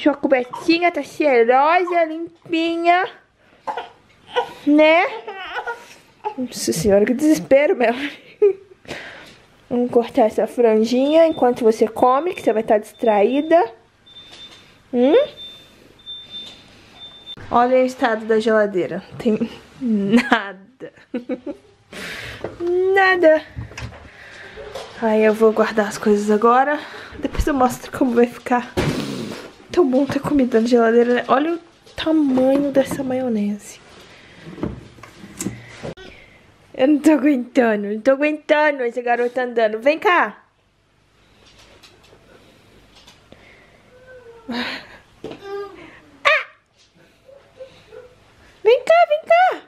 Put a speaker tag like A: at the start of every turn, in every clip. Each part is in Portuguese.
A: Sua cobertinha tá cheirosa, limpinha. Né? Nossa senhora, que desespero, Melanie. Vamos cortar essa franjinha enquanto você come, que você vai estar distraída. Olha o estado da geladeira. Tem nada. Nada. Aí eu vou guardar as coisas agora. Depois eu mostro como vai ficar. Tão bom ter comida na geladeira, né? Olha o tamanho dessa maionese. Eu não tô aguentando esse garoto andando. Vem cá. Vem cá, vem cá.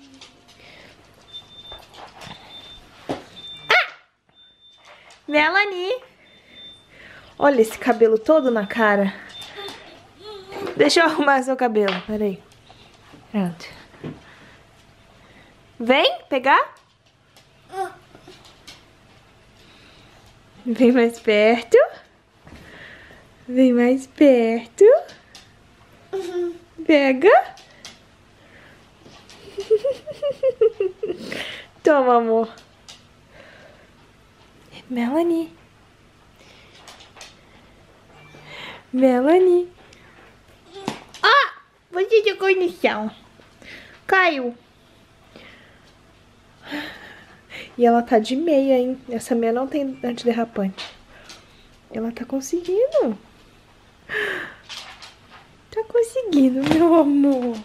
A: Melanie. Olha esse cabelo todo na cara. Deixa eu arrumar seu cabelo, peraí. Pronto. Vem pegar. Vem mais perto. Vem mais perto. Pega. Toma, amor. Melanie. Melanie. Ah! Você jogou no chão. Caiu. E ela tá de meia, hein? Essa meia não tem antiderrapante. Ela tá conseguindo. Tá conseguindo, meu amor.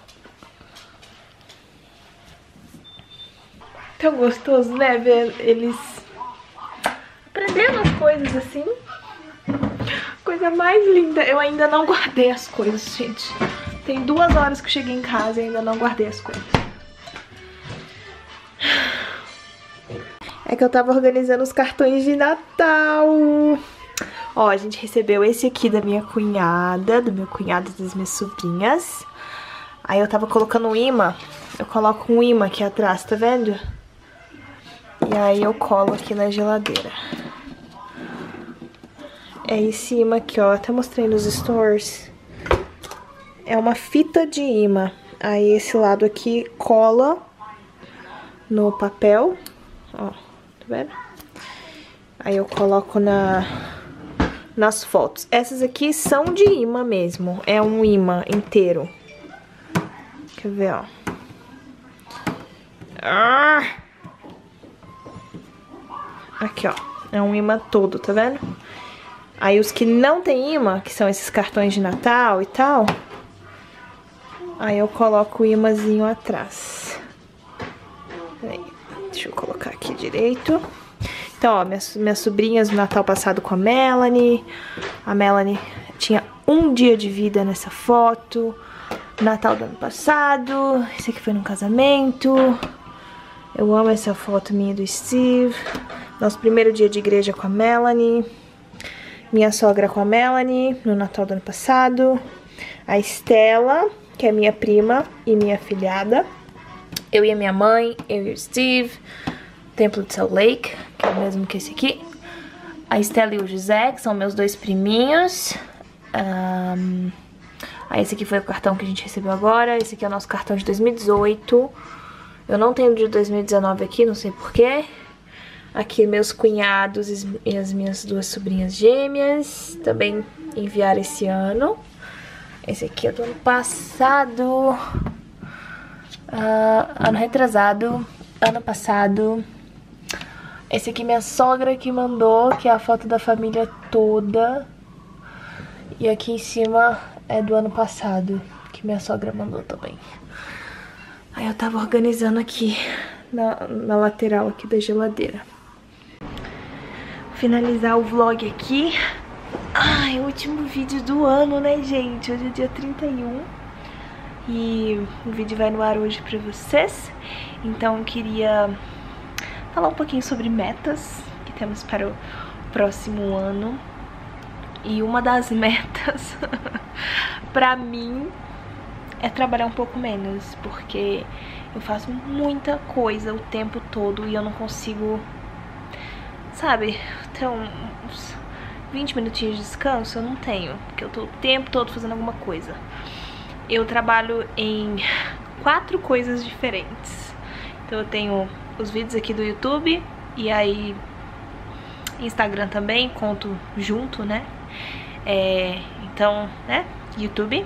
A: Tão gostoso, né? Ver eles aprendendo as coisas assim. Coisa mais linda. Eu ainda não guardei as coisas, gente. Tem 2 horas que eu cheguei em casa e ainda não guardei as coisas. É que eu tava organizando os cartões de Natal. Ó, a gente recebeu esse aqui da minha cunhada, do meu cunhado e das minhas sobrinhas. Aí eu tava colocando um imã. Eu coloco um imã aqui atrás, tá vendo? E aí eu colo aqui na geladeira. É esse imã aqui, ó. Até mostrei nos stores. É uma fita de imã. Aí esse lado aqui cola no papel. Ó, tá vendo? Aí eu coloco nas fotos. Essas aqui são de imã mesmo. É um imã inteiro. Quer ver, ó. Aqui, ó. É um imã todo, tá vendo? Aí os que não tem imã, que são esses cartões de Natal e tal, aí eu coloco o imãzinho atrás. Peraí, deixa eu colocar aqui direito. Então, ó, minhas sobrinhas no Natal passado com a Melanie. A Melanie tinha 1 dia de vida nessa foto. Natal do ano passado. Esse aqui foi num casamento. Eu amo essa foto minha do Steve. Nosso primeiro dia de igreja com a Melanie. Minha sogra com a Melanie no Natal do ano passado. A Estela, que é minha prima e minha filhada. Eu e a minha mãe, eu e o Steve. Templo de Salt Lake, que é o mesmo que esse aqui. A Estela e o José, que são meus 2 priminhos. Esse aqui foi o cartão que a gente recebeu agora. Esse aqui é o nosso cartão de 2018. Eu não tenho de 2019 aqui, não sei porquê. Aqui meus cunhados e as minhas 2 sobrinhas gêmeas. Também enviaram esse ano. Esse aqui é do ano passado. Ano retrasado. Ano passado. Esse aqui minha sogra que mandou, que é a foto da família toda. E aqui em cima é do ano passado, que minha sogra mandou também. Aí eu tava organizando aqui na lateral aqui da geladeira. Vou finalizar o vlog aqui. Ai, o último vídeo do ano, né, gente? Hoje é dia 31. E o vídeo vai no ar hoje pra vocês. Então eu queria falar um pouquinho sobre metas que temos para o próximo ano. E uma das metas pra mim é trabalhar um pouco menos, porque eu faço muita coisa o tempo todo e eu não consigo, sabe, ter 20 minutinhos de descanso? Eu não tenho, porque eu tô o tempo todo fazendo alguma coisa. Eu trabalho em 4 coisas diferentes. Então eu tenho os vídeos aqui do YouTube, e aí Instagram também, conto junto, né? Então, né? YouTube.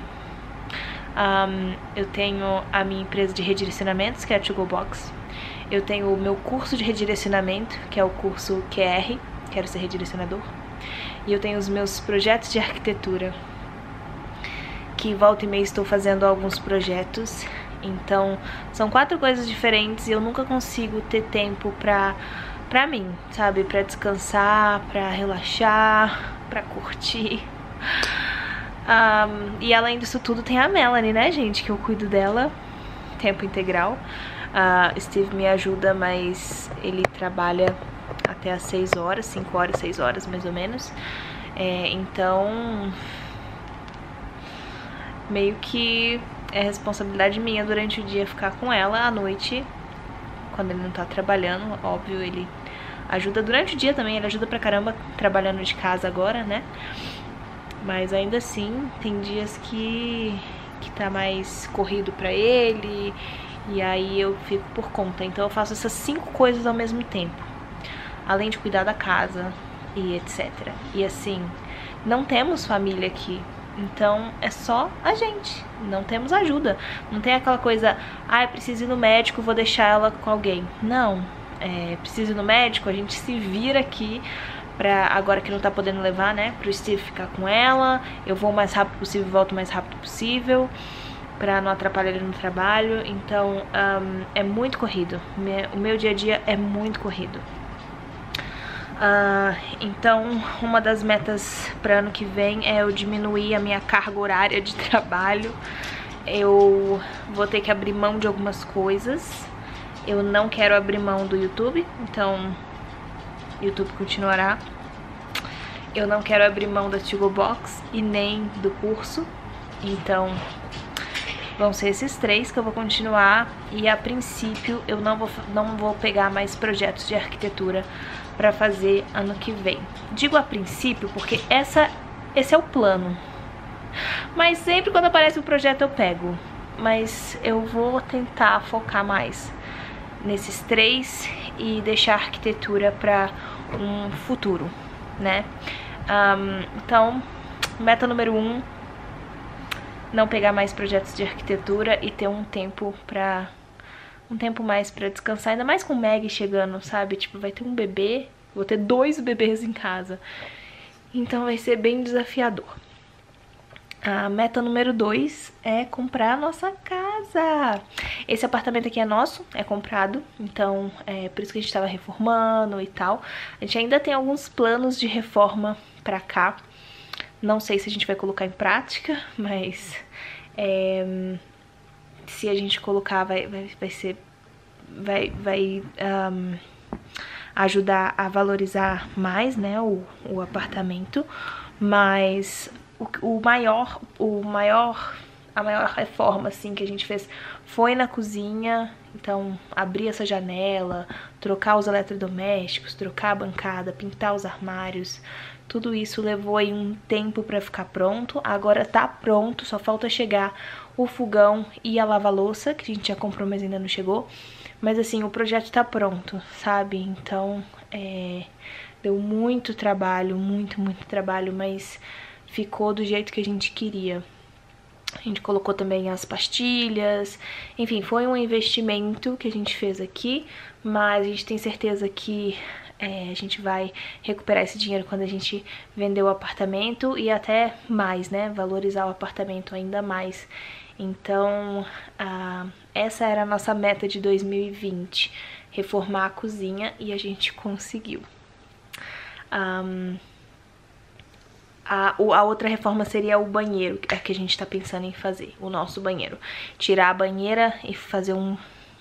A: Eu tenho a minha empresa de redirecionamentos, que é a To Go Box. Eu tenho o meu curso de redirecionamento, que é o curso QR, Quero Ser Redirecionador. E eu tenho os meus projetos de arquitetura, que volta e meia estou fazendo alguns projetos. Então, são 4 coisas diferentes e eu nunca consigo ter tempo pra mim, sabe? Pra descansar, pra relaxar, pra curtir. E além disso tudo tem a Melanie, né, gente? Que eu cuido dela tempo integral. Steve me ajuda, mas ele trabalha até às 6 horas, 5 horas, 6 horas mais ou menos. Então, meio que é responsabilidade minha durante o dia ficar com ela. À noite, quando ele não tá trabalhando, óbvio, ele ajuda durante o dia também. Ele ajuda pra caramba trabalhando de casa agora, né? Mas ainda assim, tem dias que tá mais corrido pra ele, e aí eu fico por conta. Então eu faço essas 5 coisas ao mesmo tempo, além de cuidar da casa e etc. E assim, não temos família aqui, então é só a gente, não temos ajuda. Não tem aquela coisa, eu preciso ir no médico, vou deixar ela com alguém. Não, preciso ir no médico, a gente se vira aqui. Agora que não tá podendo levar, né, pro Steve ficar com ela. Eu vou o mais rápido possível, volto o mais rápido possível, pra não atrapalhar ele no trabalho. Então, é muito corrido. O meu dia a dia é muito corrido. Então, uma das metas para ano que vem é eu diminuir a minha carga horária de trabalho. Eu vou ter que abrir mão de algumas coisas. Eu não quero abrir mão do YouTube, então YouTube continuará. Eu não quero abrir mão da To Go Box e nem do curso. Então vão ser esses 3 que eu vou continuar. E a princípio eu não vou pegar mais projetos de arquitetura pra fazer ano que vem. Digo a princípio porque esse é o plano. Mas sempre quando aparece um projeto eu pego. Mas eu vou tentar focar mais nesses 3 e deixar a arquitetura para um futuro, né? Então, meta número 1, não pegar mais projetos de arquitetura e ter um tempo mais pra descansar, ainda mais com o Maggie chegando, sabe? Tipo, vai ter um bebê, vou ter 2 bebês em casa, então vai ser bem desafiador. A meta número 2 é comprar a nossa casa. Esse apartamento aqui é nosso, é comprado, então é por isso que a gente tava reformando e tal. A gente ainda tem alguns planos de reforma pra cá. Não sei se a gente vai colocar em prática, mas se a gente colocar vai ajudar a valorizar mais, né, o apartamento. Mas a maior reforma assim que a gente fez foi na cozinha. Então, abrir essa janela, trocar os eletrodomésticos, trocar a bancada, pintar os armários, tudo isso levou aí um tempo pra ficar pronto. Agora tá pronto, só falta chegar o fogão e a lava-louça, que a gente já comprou, mas ainda não chegou. Mas assim, o projeto tá pronto, sabe? Então, deu muito trabalho, muito trabalho, mas ficou do jeito que a gente queria. A gente colocou também as pastilhas, enfim, foi um investimento que a gente fez aqui, mas a gente tem certeza que a gente vai recuperar esse dinheiro quando a gente vender o apartamento e até mais, né, valorizar o apartamento ainda mais. Então, essa era a nossa meta de 2020, reformar a cozinha, e a gente conseguiu. A outra reforma seria o banheiro, que a gente tá pensando em fazer, o nosso banheiro. Tirar a banheira e fazer um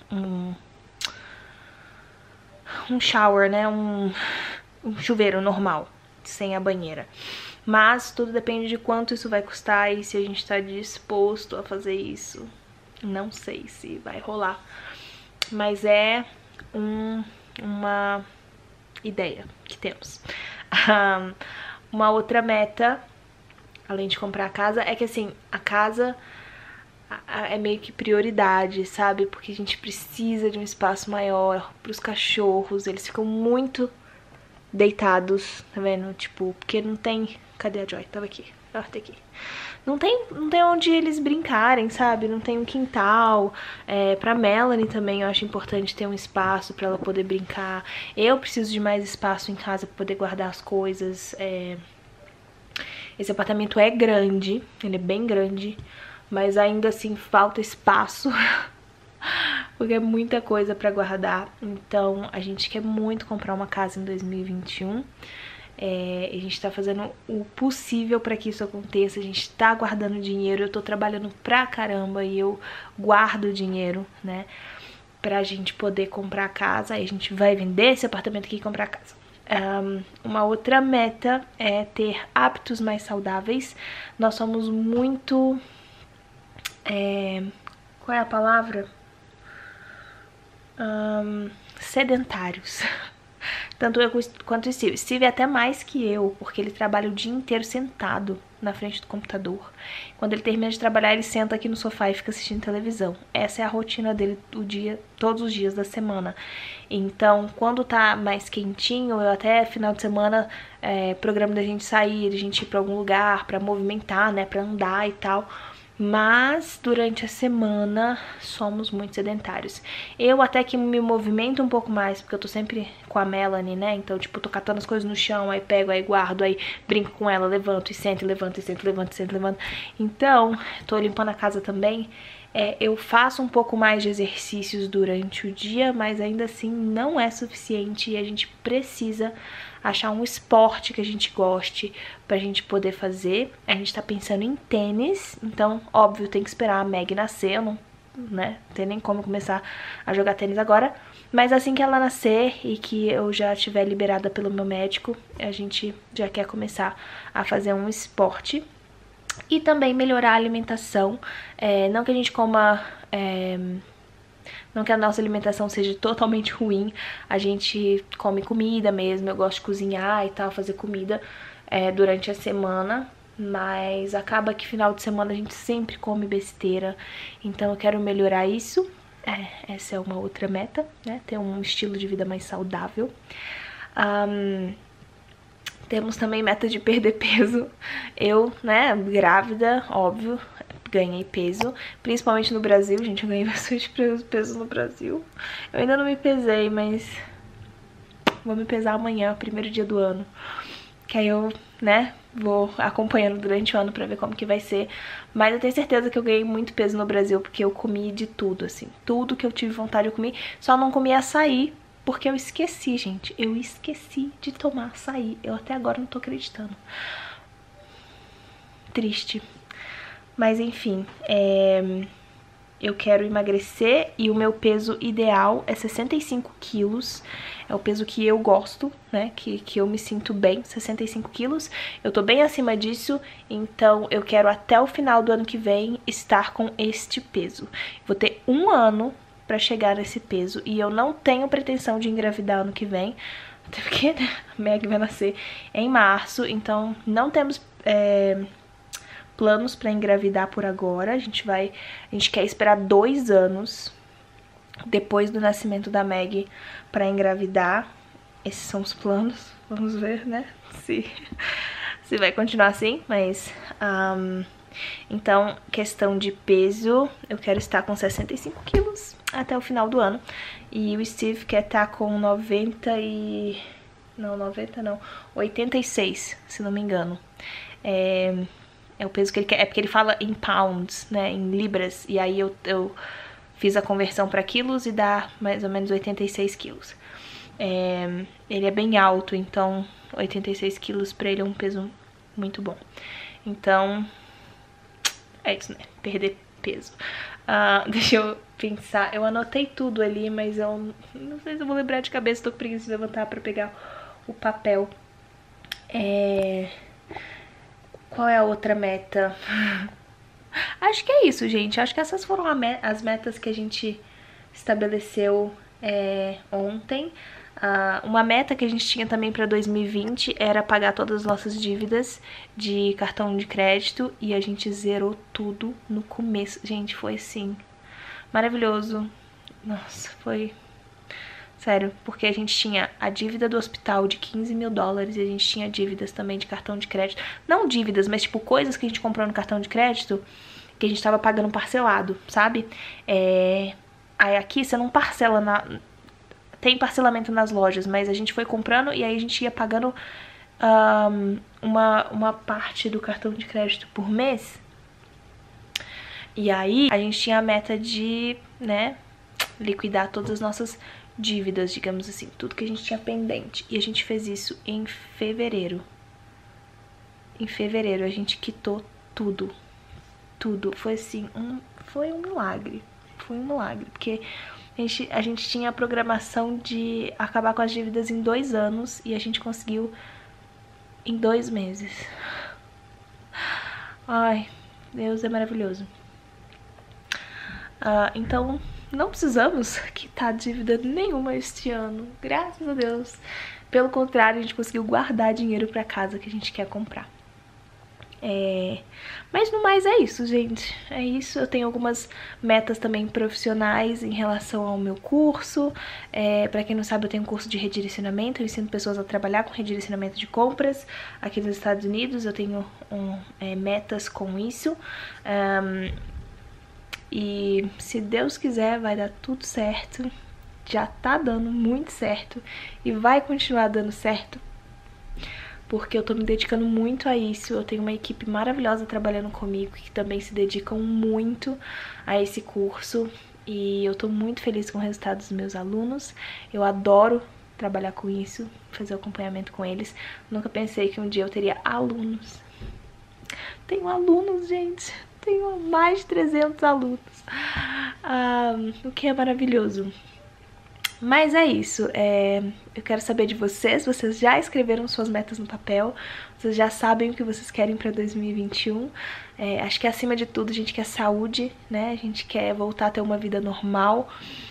A: shower, né, um chuveiro normal, sem a banheira. Mas tudo depende de quanto isso vai custar e se a gente tá disposto a fazer isso. Não sei se vai rolar, mas é uma ideia que temos. Uma outra meta, além de comprar a casa, é que assim, a casa é meio que prioridade, sabe? Porque a gente precisa de um espaço maior pros cachorros, eles ficam muito deitados, tá vendo? Tipo, porque não tem... Cadê a Joy? Tava aqui. Ó, tá aqui. Não tem onde eles brincarem, sabe? Não tem um quintal. Pra Melanie também eu acho importante ter um espaço pra ela poder brincar. Eu preciso de mais espaço em casa pra poder guardar as coisas. Esse apartamento é grande, ele é bem grande, mas ainda assim falta espaço. Porque é muita coisa pra guardar. Então a gente quer muito comprar uma casa em 2021. A gente tá fazendo o possível pra que isso aconteça. A gente tá guardando dinheiro. Eu tô trabalhando pra caramba e eu guardo dinheiro, né, pra gente poder comprar a casa. Aí a gente vai vender esse apartamento aqui e comprar a casa. Uma outra meta é ter hábitos mais saudáveis. Nós somos muito... qual é a palavra? Sedentários. Tanto eu quanto o Steve. Steve é até mais que eu, porque ele trabalha o dia inteiro sentado na frente do computador. Quando ele termina de trabalhar, ele senta aqui no sofá e fica assistindo televisão. Essa é a rotina dele todos os dias da semana. Então, quando tá mais quentinho, eu até final de semana programa da gente sair, da gente ir pra algum lugar pra movimentar, né, pra andar e tal. Mas durante a semana somos muito sedentários. Eu até que me movimento um pouco mais, porque eu tô sempre com a Melanie, né? Então, tipo, tô catando as coisas no chão, aí pego, aí guardo, aí brinco com ela, levanto e sento, levanto e sento, levanto e sento, levanto. Então, tô limpando a casa também. Eu faço um pouco mais de exercícios durante o dia, mas ainda assim não é suficiente e a gente precisa achar um esporte que a gente goste pra gente poder fazer. A gente tá pensando em tênis, então, óbvio, tem que esperar a Meg nascer, eu não, né, tem nem como começar a jogar tênis agora. Mas assim que ela nascer e que eu já estiver liberada pelo meu médico, a gente já quer começar a fazer um esporte. E também melhorar a alimentação, não que a gente coma, não que a nossa alimentação seja totalmente ruim, a gente come comida mesmo, eu gosto de cozinhar e tal, fazer comida durante a semana, mas acaba que final de semana a gente sempre come besteira, então eu quero melhorar isso, essa é uma outra meta, né, ter um estilo de vida mais saudável. Temos também meta de perder peso. Eu, né, grávida, óbvio, ganhei peso. Principalmente no Brasil, gente, eu ganhei bastante peso no Brasil. Eu ainda não me pesei, mas vou me pesar amanhã, primeiro dia do ano. Que aí eu, né, vou acompanhando durante o ano pra ver como que vai ser. Mas eu tenho certeza que eu ganhei muito peso no Brasil, porque eu comi de tudo, assim. Tudo que eu tive vontade eu comi, só não comi açaí. Porque eu esqueci, gente. Eu esqueci de tomar açaí. Eu até agora não tô acreditando. Triste. Mas enfim, eu quero emagrecer e o meu peso ideal é 65 quilos. É o peso que eu gosto, né? Que eu me sinto bem, 65 quilos. Eu tô bem acima disso, então eu quero até o final do ano que vem estar com este peso. Vou ter um ano pra chegar nesse peso. E eu não tenho pretensão de engravidar ano que vem. Até porque, né, a Meg vai nascer em março. Então, não temos planos pra engravidar por agora. A gente quer esperar 2 anos depois do nascimento da Meg pra engravidar. Esses são os planos. Vamos ver, né, se vai continuar assim. Mas... então, questão de peso, eu quero estar com 65 quilos até o final do ano. E o Steve quer estar com 86, se não me engano. É o peso que ele quer, é porque ele fala em pounds, né, em libras. E aí eu fiz a conversão para quilos e dá mais ou menos 86 quilos. Ele é bem alto, então 86 quilos pra ele é um peso muito bom. Então... é isso, né? Perder peso. Deixa eu pensar. Eu anotei tudo ali, mas eu não sei se eu vou lembrar de cabeça. Tô com preguiça de levantar pra pegar o papel. Qual é a outra meta? Acho que é isso, gente. Acho que essas foram as metas que a gente estabeleceu ontem. Uma meta que a gente tinha também para 2020 era pagar todas as nossas dívidas de cartão de crédito e a gente zerou tudo no começo. Gente, foi assim, maravilhoso. Nossa, foi... Sério, porque a gente tinha a dívida do hospital de 15 mil dólares e a gente tinha dívidas também de cartão de crédito. Não dívidas, mas tipo coisas que a gente comprou no cartão de crédito que a gente tava pagando parcelado, sabe? Aí aqui você não parcela tem parcelamento nas lojas, mas a gente foi comprando e aí a gente ia pagando uma parte do cartão de crédito por mês. E aí a gente tinha a meta de, né, liquidar todas as nossas dívidas, digamos assim, tudo que a gente tinha pendente. E a gente fez isso em fevereiro. Em fevereiro a gente quitou tudo. Tudo. Foi assim, foi um milagre. Foi um milagre, porque a gente tinha a programação de acabar com as dívidas em 2 anos e a gente conseguiu em 2 meses. Ai, Deus é maravilhoso. Então, não precisamos quitar dívida nenhuma este ano, graças a Deus. Pelo contrário, a gente conseguiu guardar dinheiro pra casa que a gente quer comprar. Mas no mais é isso, gente. É isso. Eu tenho algumas metas também profissionais em relação ao meu curso. Pra quem não sabe, eu tenho um curso de redirecionamento. Eu ensino pessoas a trabalhar com redirecionamento de compras aqui nos Estados Unidos. Eu tenho metas com isso. E se Deus quiser, vai dar tudo certo. Já tá dando muito certo e vai continuar dando certo, porque eu tô me dedicando muito a isso. Eu tenho uma equipe maravilhosa trabalhando comigo, que também se dedicam muito a esse curso, e eu tô muito feliz com o resultado dos meus alunos. Eu adoro trabalhar com isso, fazer o acompanhamento com eles. Nunca pensei que um dia eu teria alunos. Tenho alunos, gente. Tenho mais de 300 alunos. O que é maravilhoso. Mas é isso, eu quero saber de vocês já escreveram suas metas no papel, vocês já sabem o que vocês querem para 2021, acho que acima de tudo a gente quer saúde, né, a gente quer voltar a ter uma vida normal,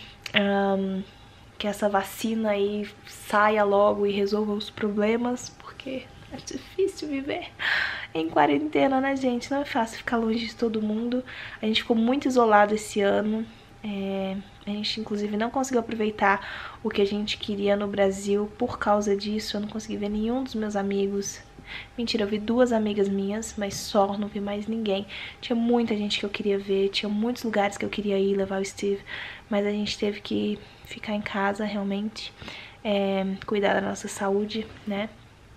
A: que essa vacina aí saia logo e resolva os problemas, porque é difícil viver em quarentena, né, gente, não é fácil ficar longe de todo mundo, a gente ficou muito isolado esse ano. A gente inclusive não conseguiu aproveitar o que a gente queria no Brasil por causa disso. Eu não consegui ver nenhum dos meus amigos. Mentira, eu vi 2 amigas minhas, mas só, não vi mais ninguém. Tinha muita gente que eu queria ver, tinha muitos lugares que eu queria ir, levar o Steve, mas a gente teve que ficar em casa realmente, cuidar da nossa saúde, né?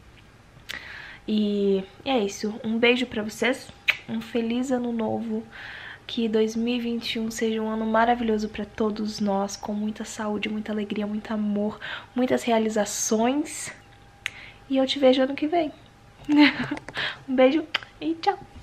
A: E é isso, um beijo pra vocês, um feliz ano novo. Que 2021 seja um ano maravilhoso para todos nós, com muita saúde, muita alegria, muito amor, muitas realizações. E eu te vejo ano que vem. Um beijo e tchau!